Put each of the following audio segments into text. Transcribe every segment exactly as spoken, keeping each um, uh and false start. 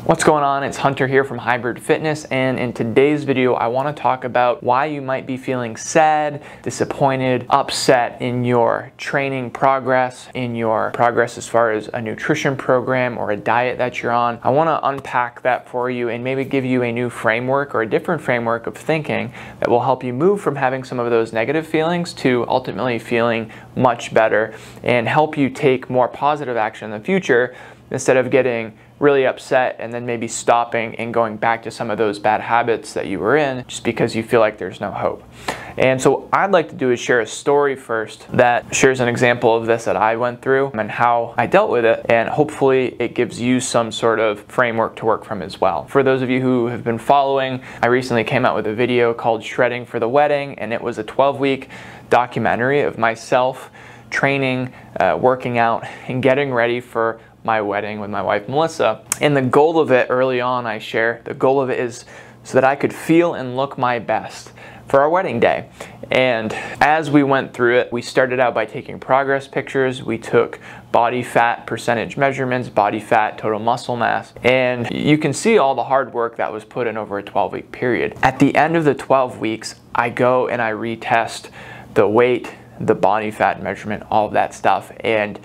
What's going on? It's Hunter here from Hybrid Fitness, and in today's video I want to talk about why you might be feeling sad, disappointed, upset in your training progress, in your progress as far as a nutrition program or a diet that you're on. I want to unpack that for you and maybe give you a new framework or a different framework of thinking that will help you move from having some of those negative feelings to ultimately feeling much better and help you take more positive action in the future instead of getting really upset and then maybe stopping and going back to some of those bad habits that you were in just because you feel like there's no hope. And so what I'd like to do is share a story first that shares an example of this that I went through and how I dealt with it, and hopefully it gives you some sort of framework to work from as well. For those of you who have been following, I recently came out with a video called Shredding for the Wedding, and it was a twelve week documentary of myself training, uh, working out, and getting ready for my wedding with my wife Melissa. And the goal of it, early on I share, the goal of it is so that I could feel and look my best for our wedding day. And as we went through it, we started out by taking progress pictures. We took body fat percentage measurements, body fat, total muscle mass, and you can see all the hard work that was put in over a twelve week period. At the end of the twelve weeks, I go and I retest the weight, the body fat measurement, all of that stuff, and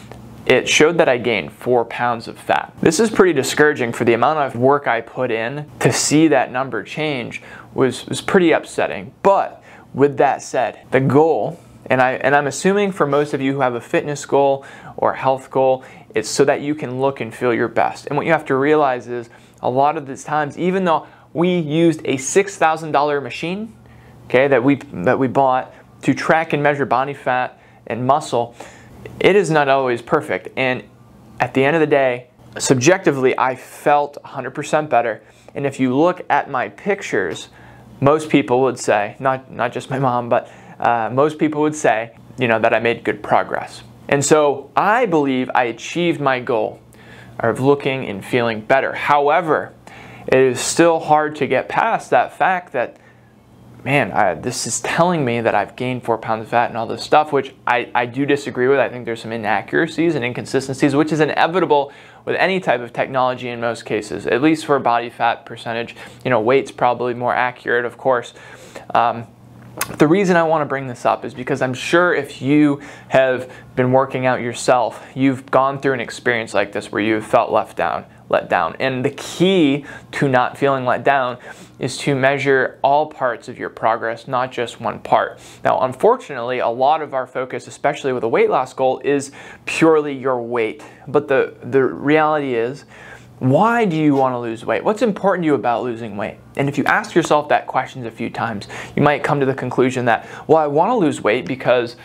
it showed that I gained four pounds of fat. This is pretty discouraging. For the amount of work I put in to see that number change was, was pretty upsetting. But with that said, the goal, and, I, and I'm assuming for most of you who have a fitness goal or a health goal, it's so that you can look and feel your best. And what you have to realize is a lot of these times, even though we used a six thousand dollar machine, okay, that we, that we bought to track and measure body fat and muscle, it is not always perfect. And at the end of the day, subjectively, I felt one hundred percent better. And if you look at my pictures, most people would say, not, not just my mom, but uh, most people would say, you know, that I made good progress. And so I believe I achieved my goal of looking and feeling better. However, it is still hard to get past that fact that, man, I, this is telling me that I've gained four pounds of fat and all this stuff, which I, I do disagree with. I think there's some inaccuracies and inconsistencies, which is inevitable with any type of technology in most cases, at least for body fat percentage. You know, weight's probably more accurate, of course. Um, the reason I want to bring this up is because I'm sure if you have been working out yourself, you've gone through an experience like this where you've felt left down, let down. And the key to not feeling let down is to measure all parts of your progress, not just one part. Now, unfortunately, a lot of our focus, especially with a weight loss goal, is purely your weight. But the, the reality is, why do you want to lose weight? What's important to you about losing weight? And if you ask yourself that question a few times, you might come to the conclusion that, well, I want to lose weight because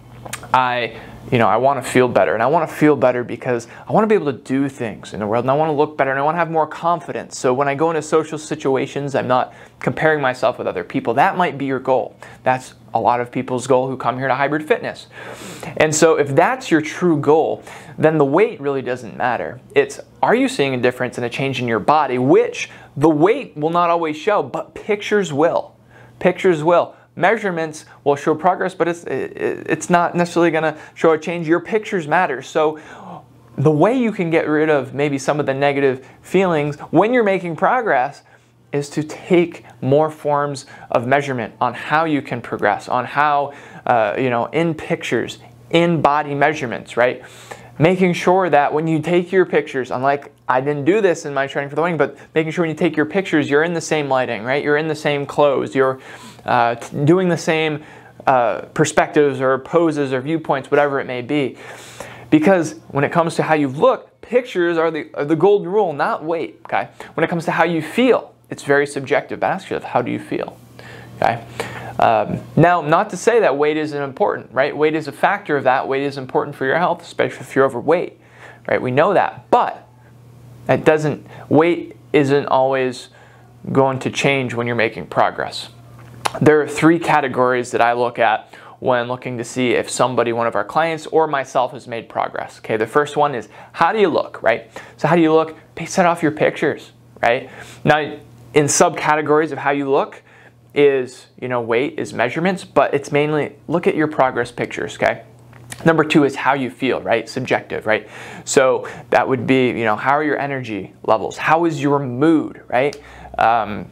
I, you know, I want to feel better, and I want to feel better because I want to be able to do things in the world, and I want to look better, and I want to have more confidence. So when I go into social situations, I'm not comparing myself with other people. That might be your goal. That's a lot of people's goal who come here to Hybrid Fitness. And so if that's your true goal, then the weight really doesn't matter. It's, are you seeing a difference and a change in your body, which the weight will not always show, but pictures will. Pictures will. Measurements will show progress, but it's, it's not necessarily going to show a change. Your pictures matter. So the way you can get rid of maybe some of the negative feelings when you're making progress is to take more forms of measurement on how you can progress, on how, uh, you know, in pictures, in body measurements, right? Making sure that when you take your pictures, unlike I didn't do this in my training for the wedding, but making sure when you take your pictures, you're in the same lighting, right? You're in the same clothes, you're uh, doing the same uh, perspectives or poses or viewpoints, whatever it may be. Because when it comes to how you look, pictures are the, are the golden rule, not weight, okay? When it comes to how you feel, it's very subjective. But ask yourself, how do you feel, okay? Um, now, not to say that weight isn't important, right? Weight is a factor of that. Weight is important for your health, especially if you're overweight, right? We know that, but that doesn't, weight isn't always going to change when you're making progress. There are three categories that I look at when looking to see if somebody, one of our clients or myself, has made progress. Okay, the first one is, how do you look, right? So how do you look? Base that off your pictures, right? Now, in subcategories of how you look is, you know, weight is measurements, but it's mainly look at your progress pictures, okay? Number two is how you feel, right? Subjective, right? So that would be, you know, how are your energy levels? How is your mood, right? Um,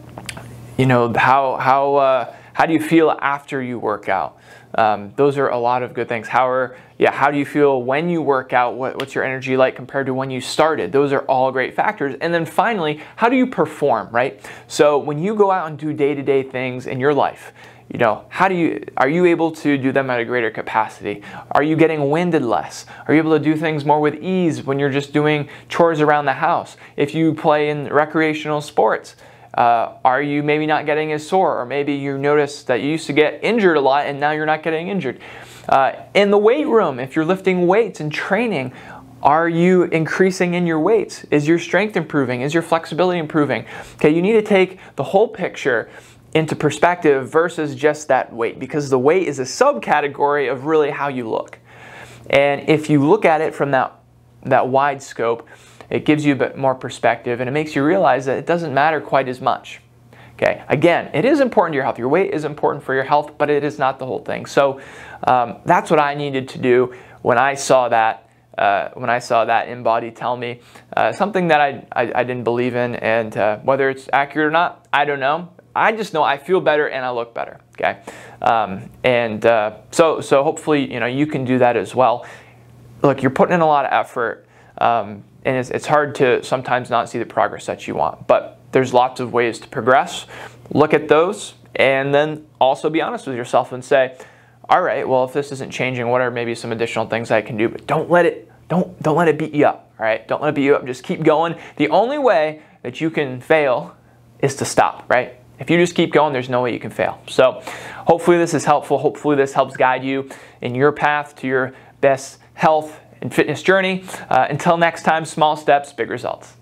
you know, how how uh, how do you feel after you work out? Um, those are a lot of good things. How are yeah? How do you feel when you work out? What, what's your energy like compared to when you started? Those are all great factors. And then finally, how do you perform, right? So when you go out and do day-to-day things in your life, you know, how do you, are you able to do them at a greater capacity? Are you getting winded less? Are you able to do things more with ease when you're just doing chores around the house? If you play in recreational sports, uh, are you maybe not getting as sore? Or maybe you notice that you used to get injured a lot and now you're not getting injured. Uh, in the weight room, if you're lifting weights and training, are you increasing in your weights? Is your strength improving? Is your flexibility improving? Okay, you need to take the whole picture into perspective versus just that weight, because the weight is a subcategory of really how you look. And if you look at it from that, that wide scope, it gives you a bit more perspective and it makes you realize that it doesn't matter quite as much. Okay, again, it is important to your health. Your weight is important for your health, but it is not the whole thing. So um, that's what I needed to do when I saw that. Uh, when I saw that InBody tell me uh, something that I, I, I didn't believe in, and uh, whether it's accurate or not, I don't know. I just know I feel better and I look better. Okay, um, and uh, so so hopefully you know you can do that as well. Look, you're putting in a lot of effort, um, and it's, it's hard to sometimes not see the progress that you want. But there's lots of ways to progress. Look at those, and then also be honest with yourself and say, all right, well, if this isn't changing, what are maybe some additional things I can do? But don't let it don't don't let it beat you up. All right, don't let it beat you up. Just keep going. The only way that you can fail is to stop. Right. If you just keep going, there's no way you can fail. So hopefully this is helpful. Hopefully this helps guide you in your path to your best health and fitness journey. Uh, until next time, small steps, big results.